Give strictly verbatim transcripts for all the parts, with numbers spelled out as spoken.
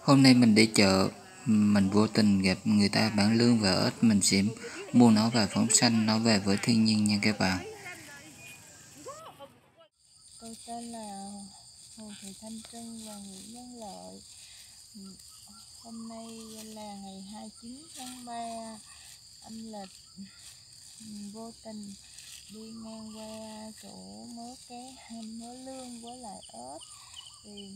Hôm nay mình đi chợ, mình vô tình gặp người ta bán lươn và ếch, mình sẽ mua nó và phóng sanh nó về với thiên nhiên nha các bạn. Tôi tên là Hồ Thị Thanh Trân và Nguyễn Văn Lợi. Hôm nay là ngày hai mươi chín tháng ba âm lịch. Vô tình đi ngang qua chỗ mớ cá, mớ lươn với lại ếch thì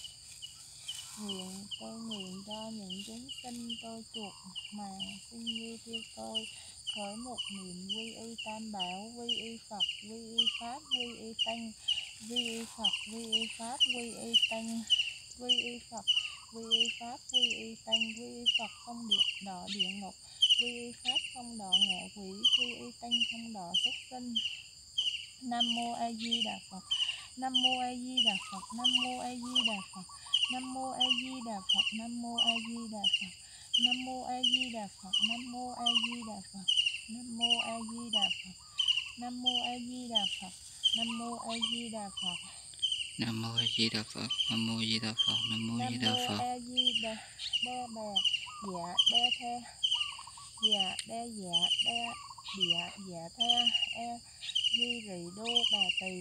nguyện tôi nguyện cho những chúng sinh tôi chuộc mạng sinh như theo tôi, khởi một niệm quy y tam bảo, quy y Phật, quy y Pháp, quy y Tăng, quy y Phật, quy y Pháp, quy y Tăng, quy y Phật, quy y Pháp, quy y Tăng, quy y Phật không địa đọa địa ngục, quy y Pháp không đọa ngạ quỷ, quy y Tăng không đọa súc sinh. Nam mô A Di Đà Phật. Nam mô A Di Đà Phật. Nam mô A Di Đà Phật. Nam mô A Di Đà Phật. Nam mô A Di Đà Phật. Nam mô A Di Đà Phật. Nam mô A Di Đà Phật. Nam mô A Di Đà Phật. Nam mô A Di Đà Phật. Nam mô A Di Đà Phật. Nam mô A Di Đà Phật. Nam mô A Di Đà Phật. Nam mô A Di Nam Đà mô Phật. A Di Đà Đa Bà Dạ Đa Tha Dạ Đa Dạ Đa Địa Dạ Tha A Di Rị Đô Bà Tỳ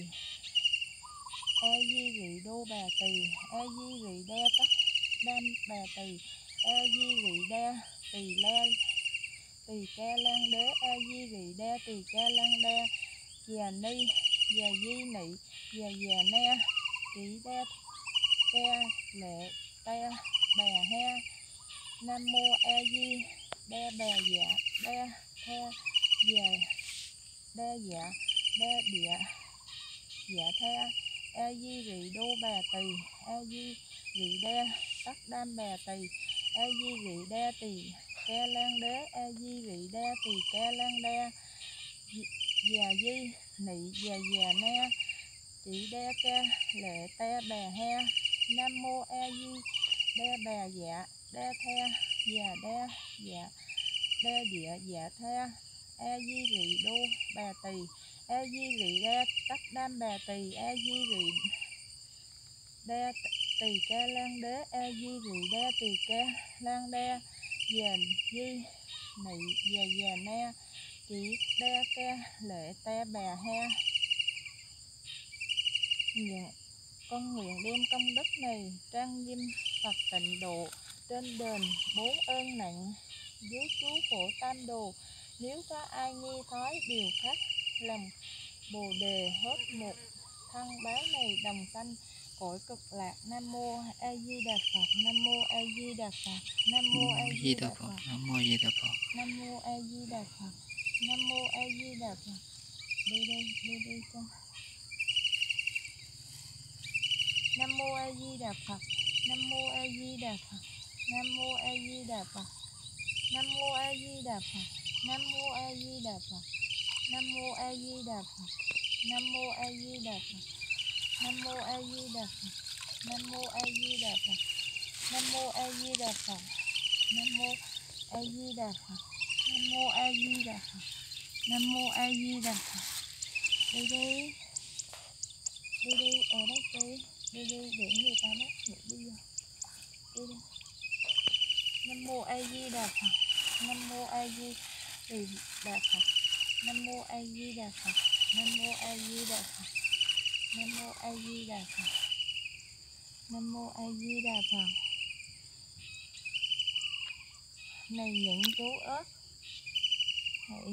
A Di Rị Đô Bà Tỳ A Di Rị Đa Tắc Đam Bà Tỳ A Di Rị Đa Tỳ La Tỳ Ca Lan Đế A Di Rị Đa Tỳ Ca Lan Đa Già Ni Già Di Nị Già Già Na Tỷ Đa Ca Lệ Ta Bà Ha. Nam mô A Di Đa Bà Dạ Đa Tha Già Đa Dạ Đa Địa Dạ Tha A Di Rị Đô Bà Tỳ A Di Rị Đa Tắc Đam Bà Tỳ A Di Rị Đa Tỳ Ca Lan Đế A Di Rị Đa Tỳ Ca Lan Đa Già Di Nị Già Già Na Tỷ Đa Ca Lệ Ta Bà Ha. Nam mô A Di Đa Bà Dạ Đa Tha Già Đa Dạ Đa Địa Dạ Tha A Di Rị Đô Bà Tỳ A Di Rị Đa Tắc Đam Bà Tỳ A Di Rị Đa Tỳ Ca Lan Đế A Di Rị Đa Tỳ Ca Lan Đa Già Di Nị Già Già Na Chỉ Đa Ca Lệ Ta Bà Ha. Nguyện con nguyện đem công đức này trang nghiêm Phật tịnh độ trên đền bốn ơn nặng dưới chú phổ tam đồ. Nếu có ai nghe thói điều khác lòng bồ đề hết một thân báo này đồng sanh cõi cực lạc. Nam mô A Di Đà Phật. Nam mô A Di Đà Phật. Nam mô A Di Đà Phật. Nam mô A Di Đà Phật. Nam mô A Di Đà Phật. Nam mô A Di Đà Phật. Đi đi đi đi con. Nam mô A Di Đà Phật. Nam mô A Di Đà Phật. Nam mô A Di Đà Phật. Nam mô A Di Đà Phật. Nam mô A Di Đà Phật. Nam mô A Di Đà Phật. Nam mô A Di Đà Phật. Nam mô A Di Đà Phật. Nam mô A Di Đà Phật. Nam mô A Di Đà Phật. Nam mô A Di Đà Phật. Nam mô A Di Đà Phật. Nam mô A Di Đà Phật. Đi đi. Đi đi ở đây đi. Đi đi để người ta bắt để đi vô. Đi đi. Nam mô A Di Đà Phật. Nam mô A Di Đà Phật. Nam mô A Di Đà Phật. Nam mô A Di Đà Phật. Nam mô A Di Đà Phật. Nam mô A Di Đà Phật. Này những chú ớt, hãy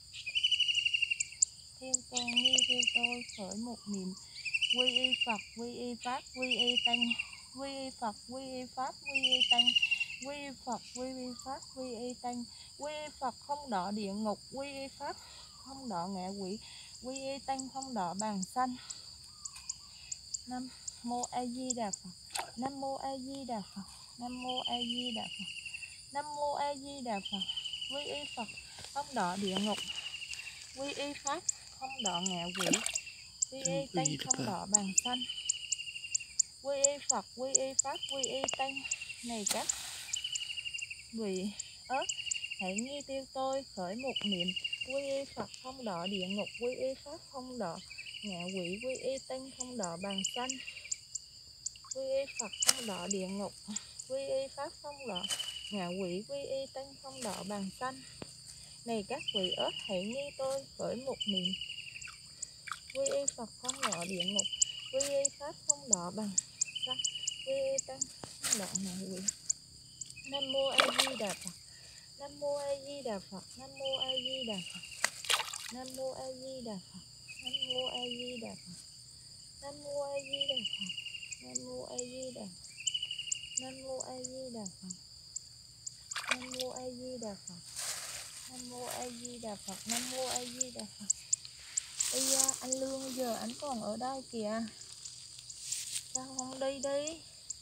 theo tôi, nghe theo tôi, khởi một niệm quy y Phật, quy y Pháp, quy y Tăng, quy y Phật, quy y Pháp, quy y Tăng, quy y Phật, quy y Pháp, quy y Tăng, quy y Phật không đọa địa ngục, quy y Pháp không đọa ngạ quỷ, quy y Tăng không đọa bàn sanh. Nam mô A Di Đà Phật. Nam mô A Di Đà Phật. Nam mô A Di Đà Phật. Nam mô A Di Đà Phật. Quy y Phật không đọa địa ngục, quy y Pháp không đọa ngạ quỷ, quy y Tăng không đọa bàn sanh. Quy y Phật, quy y Pháp, quy y Tăng. Này các vị ớt, hãy nghe theo tôi, khởi một niệm quy y Phật không đọa địa ngục, quy y Pháp không đọa ngạ quỷ, quy y Tăng không đọa bàn sanh. Quy y Phật không đọa địa ngục, quy y pháp không đọ, ngạ quỷ quy y tăng không đọ bàn xanh. Này các vị ớt hãy nghi tôi với một niệm quy y Phật không đọ địa ngục, quy y pháp không đọ bằng xanh, quy y tăng không đọ ngạ quỷ. Nam mô A Di Đà Phật. Nam mô A Di Đà Phật. Nam mô A Di Đà Phật. Nam mô A Di Đà Phật. Nam mô A Di Đà Phật. Nam mô A Di Đà Phật. Nam mô A Di Đà Phật. Nam mô A Di Đà Phật. Nam mô A Di Đà Phật. Nam mô A Di Đà Phật. Nam mô A Di Đà Phật. Ây da, anh Lương giờ anh còn ở đây kìa. Sao không đi đi?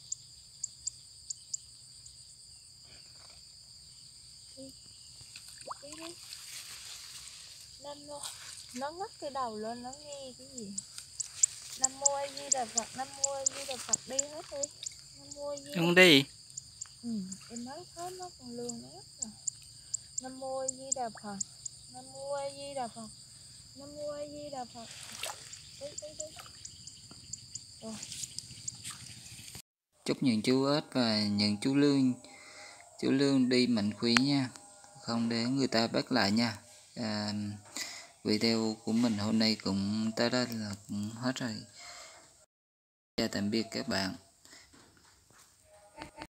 Đi, đi đi. Nam mô. Nó ngắt cái đầu lên nó nghe cái gì? Nam mô A Di Đà Phật. Nam mô A Di Đà Phật, đi hết đi. Nam mô A Di Đà Phật. Không đi. Ừ, em nói hết nó còn lương nó ngắt rồi. Nam mô A Di Đà Phật. Nam mô A Di Đà Phật. Nam mô A Di Đà Phật. Đi đi đi. Rồi. Chúc những chú ếch và những chú lương chú lương đi mạnh khỏe nha, không để người ta bắt lại nha. À, video của mình hôm nay cũng tới đây là cũng hết rồi. Chào tạm biệt các bạn.